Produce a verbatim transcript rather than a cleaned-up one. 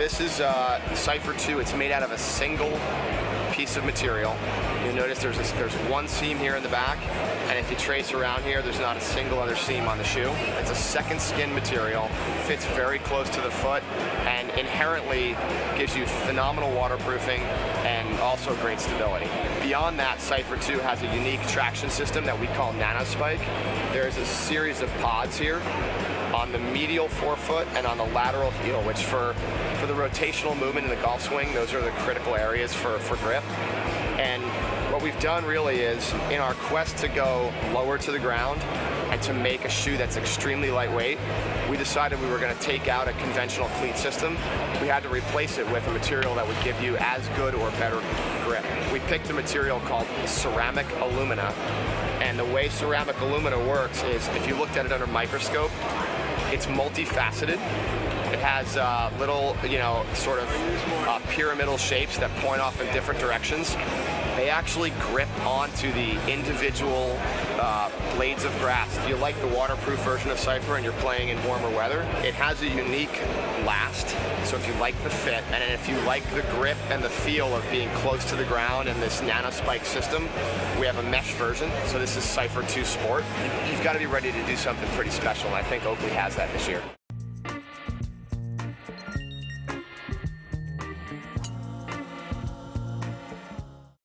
this is uh, Cipher two. It's made out of a single piece of material. You'll notice there's a, there's one seam here in the back, and if you trace around here, there's not a single other seam on the shoe. It's a second skin material, fits very close to the foot, and inherently gives you phenomenal waterproofing and also great stability. Beyond that, Cipher two has a unique traction system that we call NanoSpike. There's a series of pods here on the medial forefoot and on the lateral heel, which for, for the rotational movement in the golf swing, those are the critical areas for, for grip. And what we've done really is, in our quest to go lower to the ground and to make a shoe that's extremely lightweight, we decided we were going to take out a conventional cleat system. We had to replace it with a material that would give you as good or better grip. We picked a material called ceramic alumina, and the way ceramic alumina works is, if you looked at it under a microscope, it's multifaceted. It has uh, little, you know, sort of uh, pyramidal shapes that point off in different directions. They actually grip onto the individual uh, blades of grass. If you like the waterproof version of Cipher and you're playing in warmer weather, it has a unique last. So if you like the fit, and if you like the grip and the feel of being close to the ground and this NanoSpike system, we have a mesh version. So this is Cipher two Sport. You've got to be ready to do something pretty special, and I think Oakley has that this year.